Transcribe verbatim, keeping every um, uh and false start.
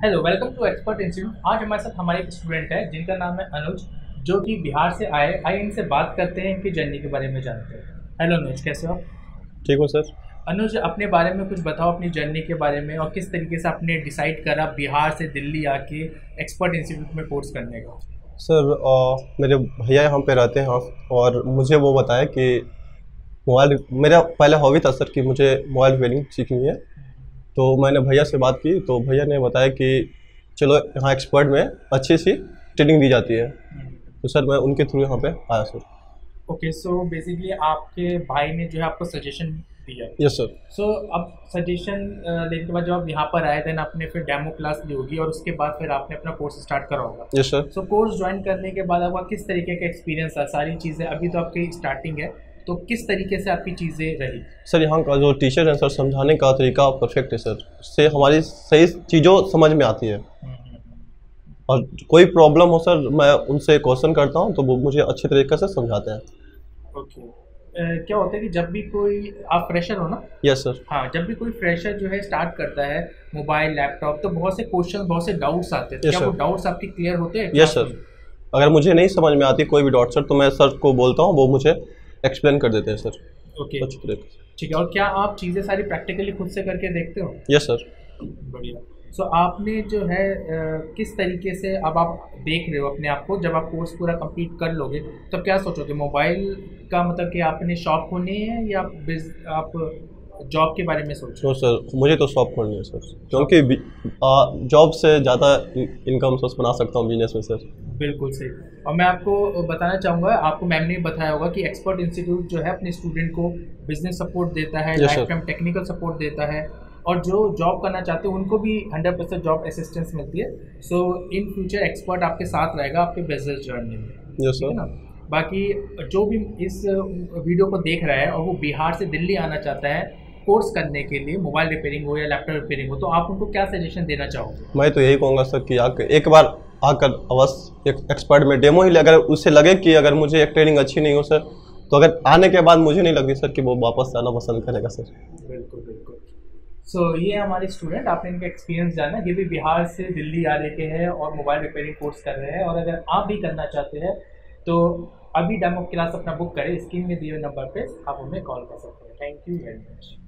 Hello, welcome to expert institute. आज हमारे साथ हमारे एक स्टूडेंट है जिनका नाम है अनुज, जो कि बिहार से आए आइए इनसे बात करते हैं, इनकी जर्नी के बारे में जानते हैं। हेलो अनुज, कैसे हो? ठीक हो सर। अनुज, अपने बारे में कुछ बताओ, अपनी जर्नी के बारे में, और किस तरीके से आपने डिसाइड करा बिहार से दिल्ली आके एक्सपर्ट इंस्टीट्यूट में कोर्स करने का। सर अ, मेरे भैया यहाँ पे रहते हैं हाँ, और मुझे वो बताया कि मोबाइल मेरा पहले हॉबी था सर कि मुझे मोबाइल रिपेयरिंग सीखनी है। तो मैंने भैया से बात की तो भैया ने बताया कि चलो यहाँ एक्सपर्ट में अच्छी सी ट्रेनिंग दी जाती है। तो सर मैं उनके थ्रू यहाँ पे आया सर। ओके, सो बेसिकली आपके भाई ने जो है आपको सजेशन दिया। Yes sir. सो अब सजेशन लेने के बाद जब आप यहाँ पर आए, देन आपने फिर डेमो क्लास ली होगी और उसके बाद फिर आपने अपना कोर्स स्टार्ट करा होगा। Yes sir. So course join करने के बाद आपका किस तरीके का एक्सपीरियंस था? सारी चीज़ें अभी तो आपकी स्टार्टिंग है, तो किस तरीके से आपकी चीज़ें रही? सर यहाँ का जो टीचर है सर, समझाने का तरीका परफेक्ट है सर। इससे हमारी सही चीज़ों समझ में आती है, और कोई प्रॉब्लम हो सर मैं उनसे क्वेश्चन करता हूँ तो वो मुझे अच्छे तरीके से समझाते हैं। ओके। अ, क्या होता है कि जब भी कोई, आप फ्रेशर हो ना? Yes sir. हाँ, जब भी कोई फ्रेशर जो है स्टार्ट करता है मोबाइल लैपटॉप, तो बहुत से क्वेश्चन, बहुत से डाउट्स आते हैं। तो यस क्या वो सर। डाउट्स आपके क्लियर होते हैं यस क्लास सर। में? अगर मुझे नहीं समझ में आती कोई भी डॉट सर तो मैं सर को बोलता हूँ, वो मुझे एक्सप्लेन कर देते हैं सर ओके, अच्छी तरीके से। ठीक है। और क्या आप चीज़ें सारी प्रैक्टिकली खुद से करके देखते हो? Yes sir. बढ़िया। सो आपने जो है अ, किस तरीके से अब आप देख रहे हो अपने आप को, जब आप कोर्स पूरा कंप्लीट कर लोगे तो क्या सोचोगे? मोबाइल का मतलब कि आपने शॉप खोलनी है, या आप बिज आप जॉब के बारे में सोच रहे तो सर मुझे तो शॉप खोलनी है सर, क्योंकि जॉब से ज़्यादा इनकम सोर्स बना सकता हूँ बिजनेस में सर। हो? बिल्कुल सही। और मैं आपको बताना चाहूँगा, आपको मैम ने बताया होगा कि एक्सपर्ट इंस्टीट्यूट जो है अपने स्टूडेंट को बिजनेस सपोर्ट देता है, yes life sir. Time technical support देता है, और जो जॉब करना चाहते हैं उनको भी हंड्रेड परसेंट जॉब असिस्टेंस मिलती है। सो इन फ्यूचर एक्सपर्ट आपके साथ रहेगा आपके बिजनेस जर्नी में, यस ठीक है सर। ना? बाकी जो भी इस वीडियो को देख रहा है और वो बिहार से दिल्ली आना चाहता है कोर्स करने के लिए, मोबाइल रिपेयरिंग हो या लैपटॉप रिपेयरिंग हो, तो आप उनको क्या सजेशन देना चाहोगे? मैं तो यही कहूँगा सर कि आकर एक बार आकर अवश्य एक एक्सपर्ट में डेमो ही ले, अगर उससे लगे कि अगर मुझे एक ट्रेनिंग अच्छी नहीं हो सर, तो अगर आने के बाद मुझे नहीं लगती सर कि वो वापस आना पसंद करेगा सर। बिल्कुल बिल्कुल। सो so, ये हमारे स्टूडेंट, आपने इनका एक्सपीरियंस जाना। ये भी बिहार से दिल्ली आ रहे के हैं और मोबाइल रिपेयरिंग कोर्स कर रहे हैं, और अगर आप भी करना चाहते हैं तो अभी डेमो क्लास अपना बुक करें, स्क्रीन में दिए हुए नंबर पे आप हमें कॉल कर सकते हैं। Thank you very much.